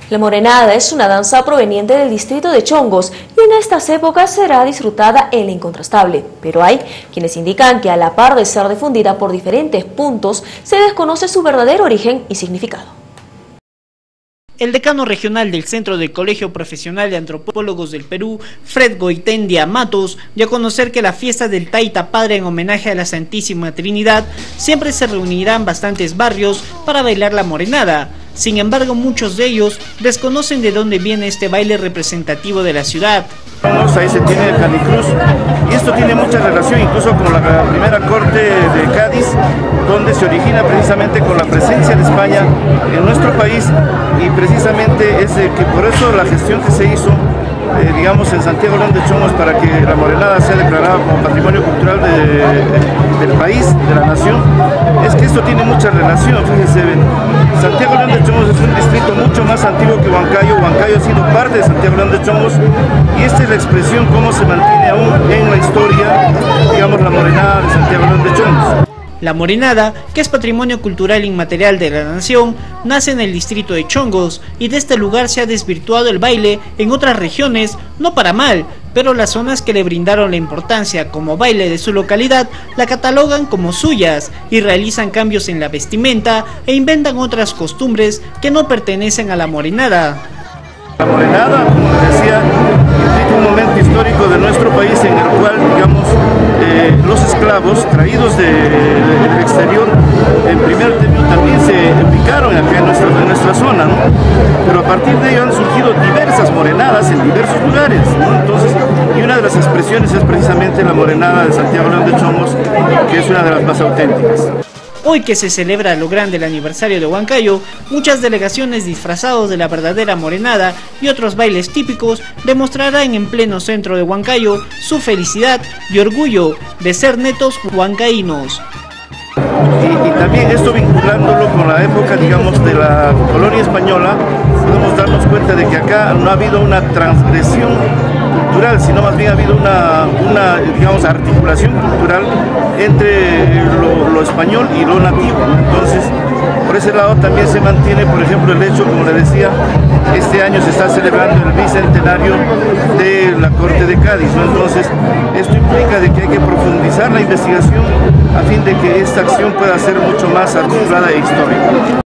La morenada es una danza proveniente del distrito de Chongos y en estas épocas será disfrutada en la Incontrastable. Pero hay quienes indican que a la par de ser difundida por diferentes puntos, se desconoce su verdadero origen y significado. El decano regional del Centro del Colegio Profesional de Antropólogos del Perú, Fred Goitendia Matos, dio a conocer que la fiesta del Taita Padre en homenaje a la Santísima Trinidad siempre se reunirán bastantes barrios para bailar la morenada. Sin embargo, muchos de ellos desconocen de dónde viene este baile representativo de la ciudad. Ahí se tiene Canicruz y esto tiene mucha relación incluso con la primera corte de Cádiz, donde se origina precisamente con la presencia de España en nuestro país, y precisamente es que por eso la gestión que se hizo digamos en Santiago León de Chongos para que la morenada sea declarada como patrimonio cultural del país, de la nación, es que esto tiene mucha relación. Fíjense, Santiago León de Chongos es un distrito mucho más antiguo que Huancayo. Huancayo ha sido parte de Santiago León de Chongos y esta es la expresión cómo se mantiene aún en la historia, digamos, la morenada de Santiago León de Chongos. La morenada, que es patrimonio cultural inmaterial de la nación, nace en el distrito de Chongos y de este lugar se ha desvirtuado el baile en otras regiones, no para mal, pero las zonas que le brindaron la importancia como baile de su localidad la catalogan como suyas y realizan cambios en la vestimenta e inventan otras costumbres que no pertenecen a la morenada. La morenada, como les decía, implica un momento histórico de nuestro país en el cual, digamos, los esclavos traídos del exterior, en primer término también se ubicaron acá en nuestra zona, ¿no? Pero a partir de ello han surgido diversas morenadas en diversos lugares, ¿no? Entonces, y una de las expresiones es precisamente la morenada de Santiago León de Chongos, que es una de las más auténticas. Hoy que se celebra lo grande el aniversario de Huancayo, muchas delegaciones disfrazados de la verdadera morenada y otros bailes típicos demostrarán en pleno centro de Huancayo su felicidad y orgullo de ser netos huancaínos. Y también esto vinculándolo con la época, digamos, de la colonia española, podemos darnos cuenta de que acá no ha habido una transgresión cultural, sino más bien ha habido una digamos, articulación cultural entre lo español y lo nativo, ¿no? Entonces, por ese lado también se mantiene, por ejemplo, el hecho, como le decía, este año se está celebrando el bicentenario de la Corte de Cádiz, ¿no? Entonces, esto implica de que hay que profundizar la investigación a fin de que esta acción pueda ser mucho más articulada e histórica.